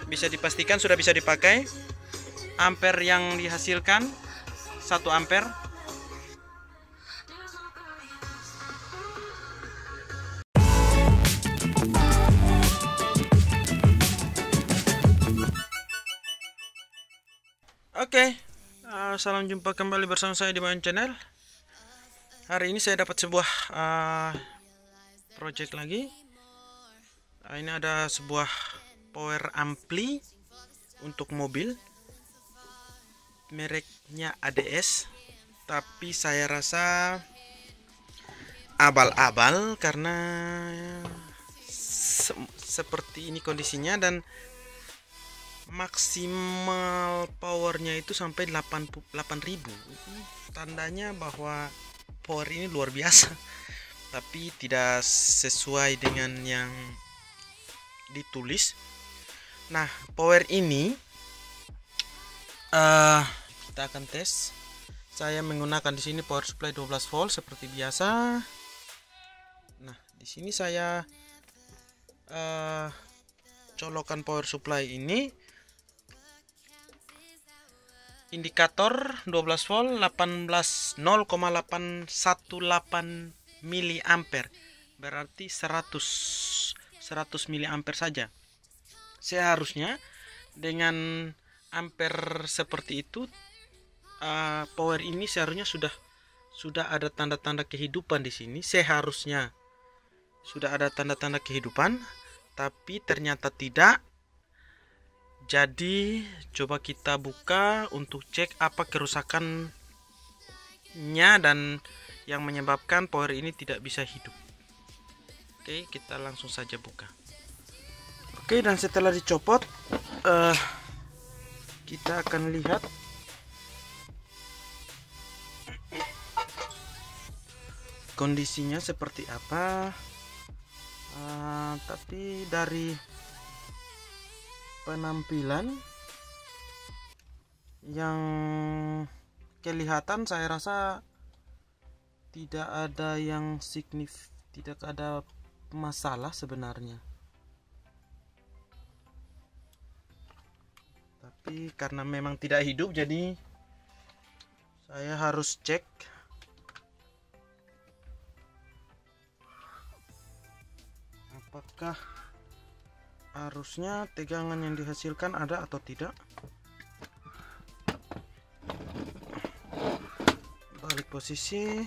bisa dipastikan sudah bisa dipakai. Ampere yang dihasilkan 1 ampere. Oke, salam jumpa kembali bersama saya di Main Channel. Hari ini saya dapat sebuah project lagi. Ini ada sebuah power ampli untuk mobil, mereknya ADS, tapi saya rasa abal-abal karena seperti ini kondisinya, dan maksimal powernya itu sampai 88.000. Tandanya bahwa power ini luar biasa, tapi tidak sesuai dengan yang ditulis. Nah, power ini kita akan tes. Saya menggunakan di sini power supply 12 volt seperti biasa. Nah, di sini saya colokan power supply ini. Indikator 12 volt 0,818 miliampere, berarti 100 miliampere saja. Seharusnya dengan ampere seperti itu, power ini seharusnya sudah ada tanda-tanda kehidupan di sini. Seharusnya sudah ada tanda-tanda kehidupan, tapi ternyata tidak. Jadi coba kita buka untuk cek apa kerusakannya dan yang menyebabkan power ini tidak bisa hidup. Oke, kita langsung saja buka. Oke, dan setelah dicopot, kita akan lihat kondisinya seperti apa. Tapi dari penampilan yang kelihatan, saya rasa tidak ada yang tidak ada masalah sebenarnya. Tapi karena memang tidak hidup, jadi saya harus cek apakah arusnya, tegangan yang dihasilkan ada atau tidak. Balik posisi.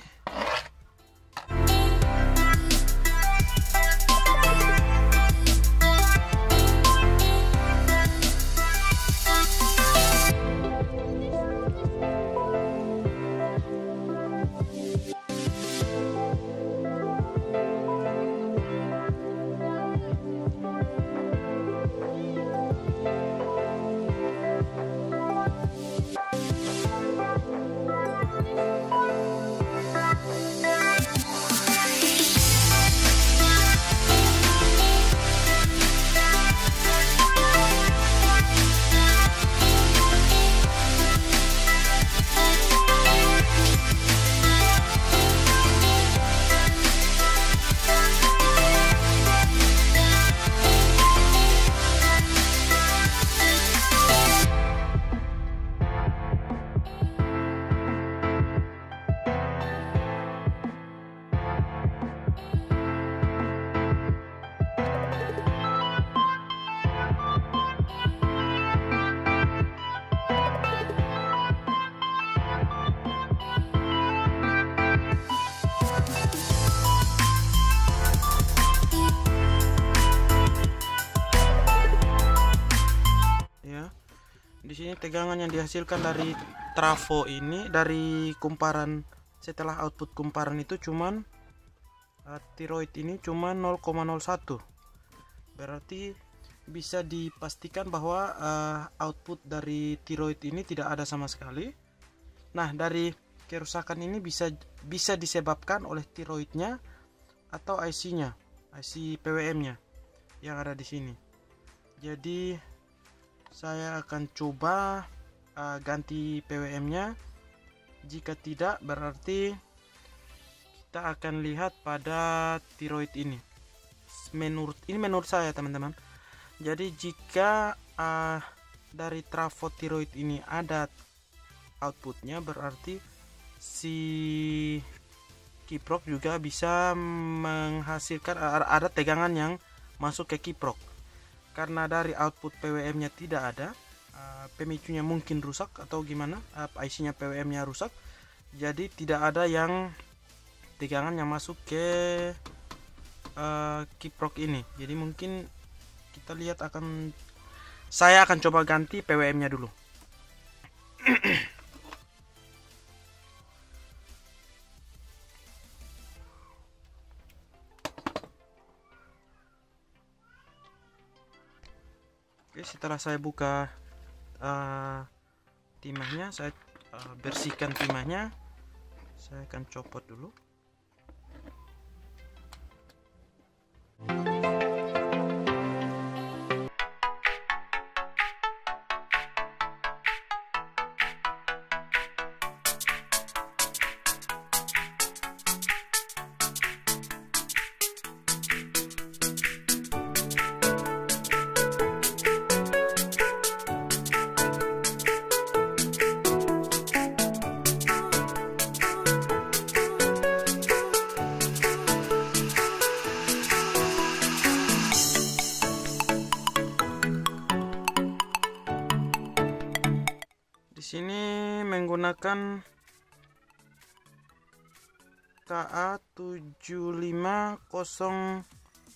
Di sini tegangan yang dihasilkan dari trafo ini, dari kumparan, setelah output kumparan itu cuman tiroid ini cuma 0,01. Berarti bisa dipastikan bahwa output dari tiroid ini tidak ada sama sekali. Nah, dari kerusakan ini bisa disebabkan oleh tiroidnya atau IC-nya, IC PWM-nya yang ada di sini. Jadi saya akan coba ganti PWM-nya. Jika tidak, berarti kita akan lihat pada tiroid ini. Menurut saya, teman-teman. Jadi jika dari trafo tiroid ini ada outputnya, berarti si kiprok juga bisa menghasilkan ada tegangan yang masuk ke kiprok. Karena dari output PWM nya tidak ada, pemicunya mungkin rusak atau gimana, IC nya PWM nya rusak, jadi tidak ada yang tegangan yang masuk ke kiprok ini. Jadi mungkin kita lihat, saya akan coba ganti PWM nya dulu. Oke, setelah saya buka timahnya, saya bersihkan timahnya, saya akan copot dulu. Sini menggunakan KA750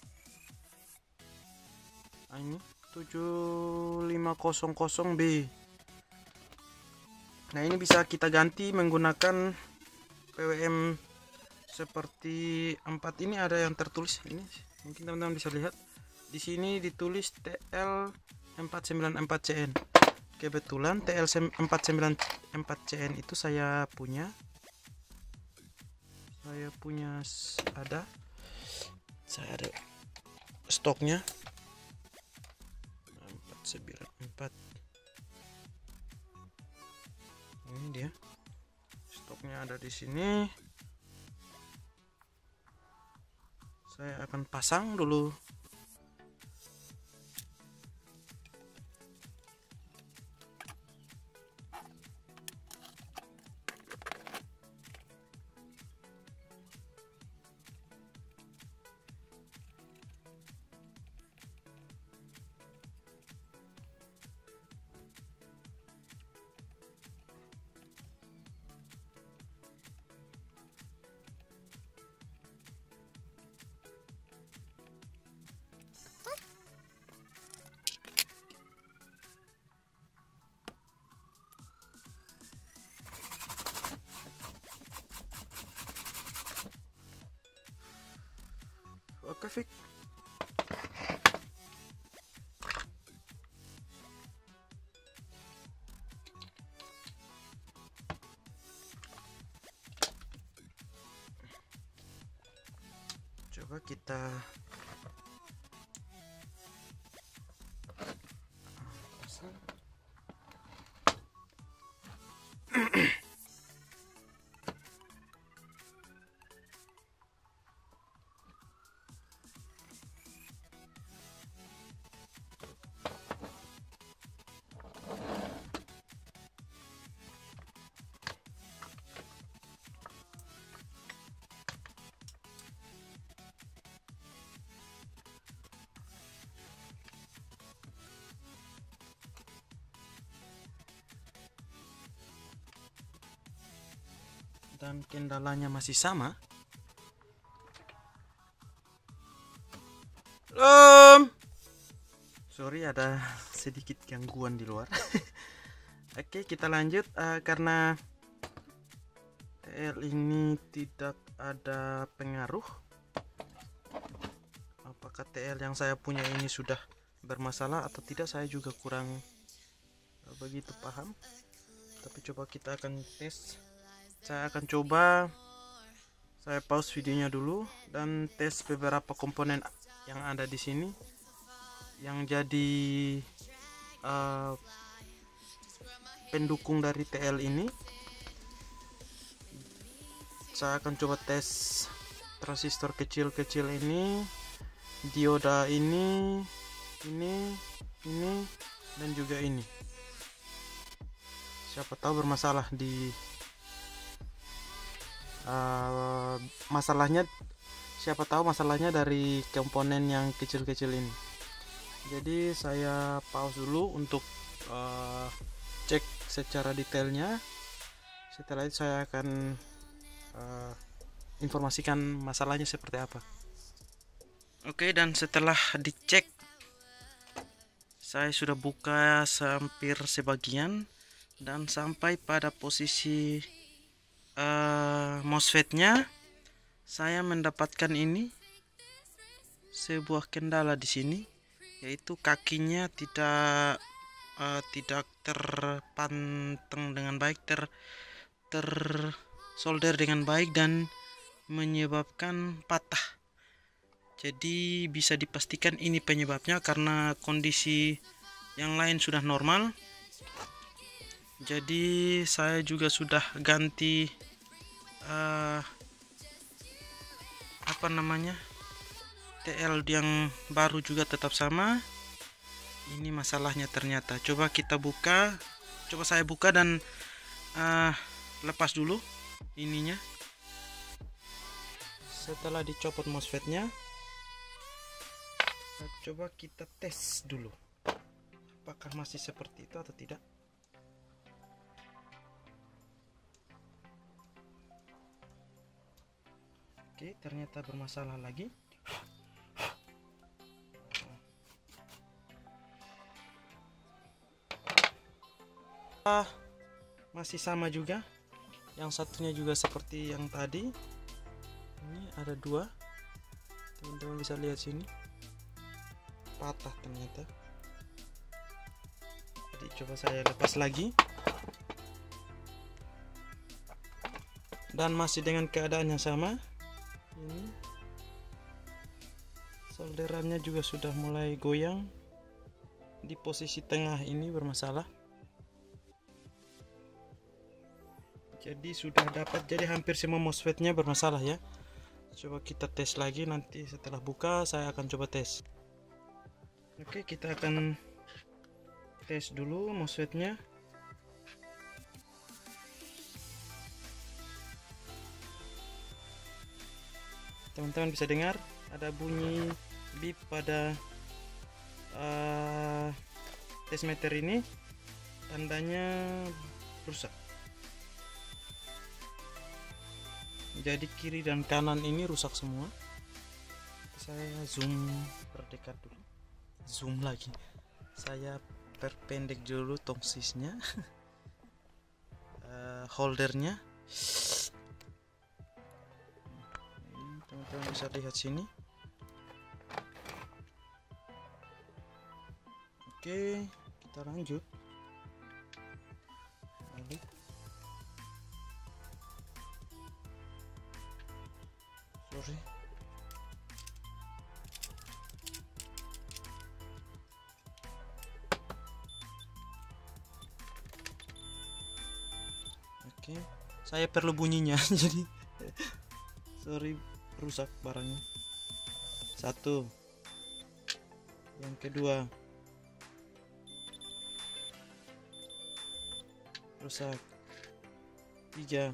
ini 7500B. Nah, ini bisa kita ganti menggunakan PWM seperti 4 ini. Ada yang tertulis ini, mungkin teman-teman bisa lihat di sini ditulis TL494CN. Kebetulan TL494CN itu saya punya ada stoknya 494. Ini dia stoknya, ada di sini. Saya akan pasang dulu. Oke, Fik. Coba kita pasang. Dan kendalanya masih sama. Sorry, ada sedikit gangguan di luar. Oke, kita lanjut. Karena TL ini tidak ada pengaruh, apakah TL yang saya punya ini sudah bermasalah atau tidak, saya juga kurang begitu paham. Tapi coba kita akan tes. Saya akan coba, saya pause videonya dulu dan tes beberapa komponen yang ada di sini yang jadi pendukung dari TL ini. Saya akan coba tes transistor kecil-kecil ini, dioda ini, dan juga ini. Siapa tahu bermasalah di masalahnya, siapa tahu masalahnya dari komponen yang kecil-kecil ini. Jadi saya pause dulu untuk cek secara detailnya. Setelah itu saya akan informasikan masalahnya seperti apa. Oke, dan setelah dicek, saya sudah buka hampir sebagian dan sampai pada posisi MOSFET-nya. Saya mendapatkan ini sebuah kendala di sini, yaitu kakinya tidak terpanteng dengan baik, tersolder dengan baik, dan menyebabkan patah. Jadi bisa dipastikan ini penyebabnya, karena kondisi yang lain sudah normal. Jadi saya juga sudah ganti TL yang baru juga tetap sama. Ini masalahnya ternyata. Coba kita buka, coba saya buka dan lepas dulu ininya. Setelah dicopot MOSFET-nya, coba kita tes dulu apakah masih seperti itu atau tidak. Oke, ternyata bermasalah lagi. Masih sama juga, yang satunya juga seperti yang tadi. Ini ada dua, teman-teman bisa lihat sini, patah ternyata. Jadi coba saya lepas lagi, dan masih dengan keadaan yang sama. Ini solderannya juga sudah mulai goyang, di posisi tengah ini bermasalah. Jadi sudah dapat, jadi hampir semua MOSFET-nya bermasalah ya. Coba kita tes lagi, nanti setelah buka saya akan coba tes. Oke, kita akan tes dulu MOSFET-nya. Teman-teman bisa dengar ada bunyi bip pada tesmeter ini, tandanya rusak. Jadi kiri dan kanan ini rusak semua. Saya zoom perdekat dulu, zoom lagi, saya perpendek dulu tongsisnya. Holdernya, teman-teman bisa lihat sini. Oke, kita lanjut. Balik. Sorry. Oke, saya perlu bunyinya. Jadi sorry, rusak barangnya. Satu, yang kedua rusak, tiga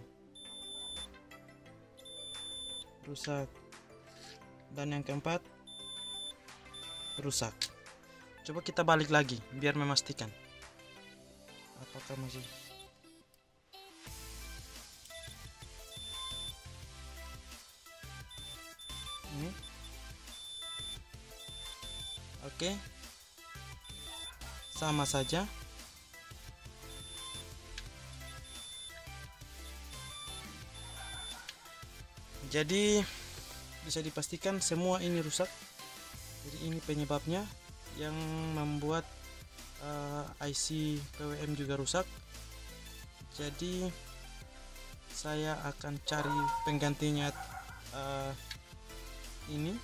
rusak, dan yang keempat rusak. Coba kita balik lagi biar memastikan apakah masih. Ini oke, sama saja. Jadi bisa dipastikan semua ini rusak. Jadi ini penyebabnya yang membuat IC PWM juga rusak. Jadi saya akan cari penggantinya, ini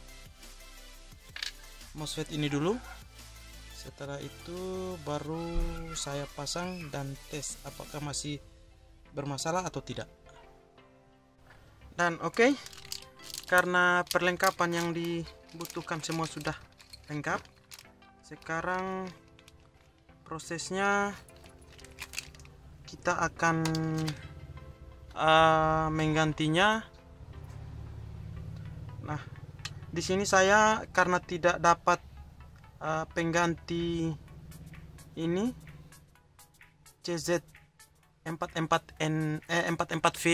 MOSFET ini dulu. Setelah itu baru saya pasang dan tes apakah masih bermasalah atau tidak. Dan oke, karena perlengkapan yang dibutuhkan semua sudah lengkap, sekarang prosesnya kita akan menggantinya. Nah, di sini saya karena tidak dapat pengganti ini CZ44V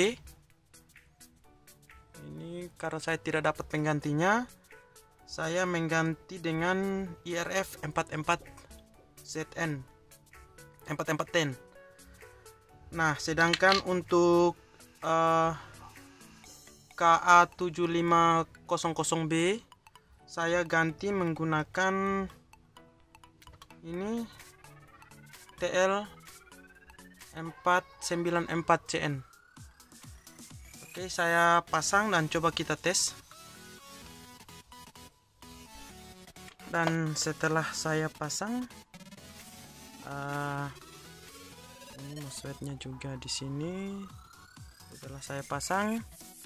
ini, karena saya tidak dapat penggantinya, saya mengganti dengan IRF 44ZN 4410. Nah, sedangkan untuk KA7500B saya ganti menggunakan ini TL494CN. Oke, saya pasang dan coba kita tes. Dan setelah saya pasang, ini MOSFET-nya juga di sini. Setelah saya pasang,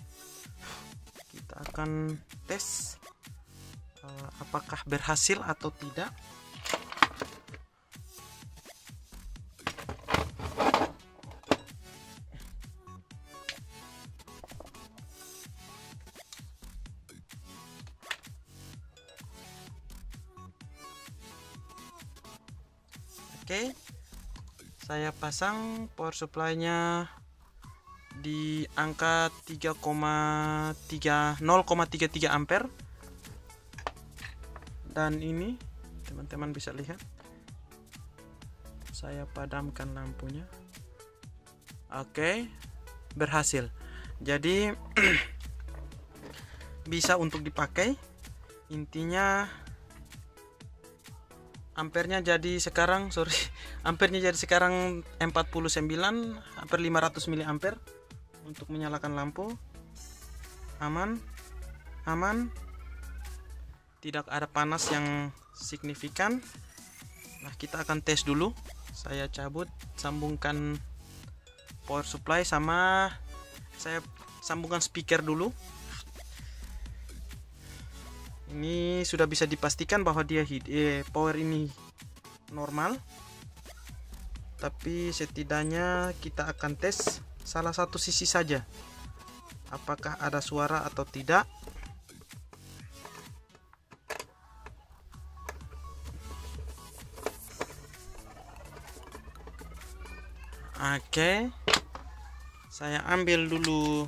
kita akan tes apakah berhasil atau tidak. Oke, saya pasang power supply-nya di angka 0,33 ampere. Dan ini teman-teman bisa lihat, saya padamkan lampunya. Oke, berhasil. Jadi bisa untuk dipakai. Intinya ampernya jadi sekarang ampernya jadi sekarang 49 hampir 500 mA untuk menyalakan lampu. Aman, tidak ada panas yang signifikan. Nah, kita akan tes dulu. Saya cabut, sambungkan power supply, sama saya sambungkan speaker dulu. Ini sudah bisa dipastikan bahwa dia power ini normal, tapi setidaknya kita akan tes salah satu sisi saja, apakah ada suara atau tidak. Oke, saya ambil dulu.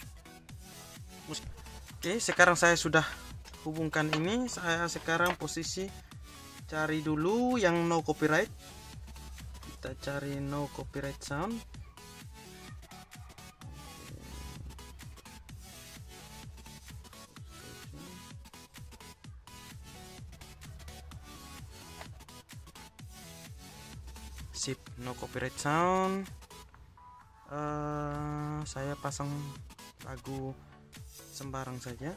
Oke, sekarang saya sudah hubungkan ini. Saya sekarang posisi cari dulu yang no copyright. Kita cari no copyright sound. Sip, no copyright sound. Saya pasang lagu sembarang saja.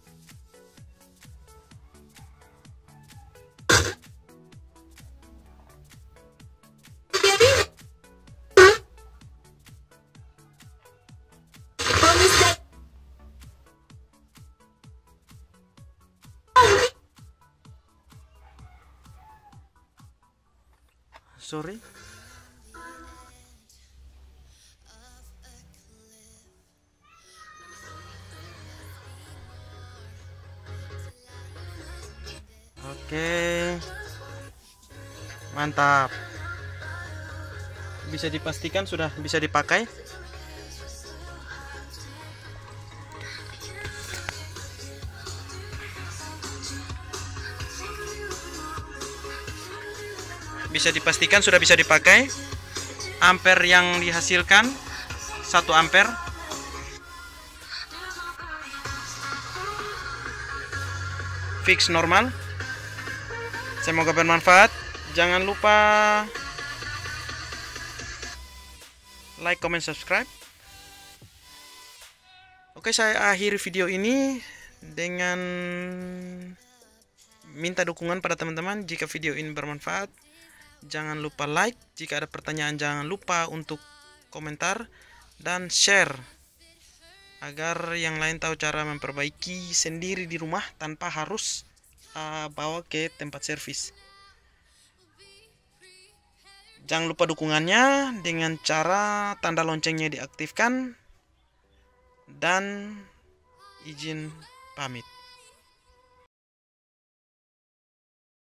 Sorry. Oke, mantap. Bisa dipastikan sudah bisa dipakai. Bisa dipastikan sudah bisa dipakai. Ampere yang dihasilkan 1 ampere. Fix normal. Semoga bermanfaat. Jangan lupa like, comment, subscribe. Oke, saya akhiri video ini dengan minta dukungan pada teman-teman. Jika video ini bermanfaat, jangan lupa like. Jika ada pertanyaan, jangan lupa untuk komentar dan share agar yang lain tahu cara memperbaiki sendiri di rumah tanpa harus bawa ke tempat servis. Jangan lupa dukungannya dengan cara tanda loncengnya diaktifkan, dan izin pamit.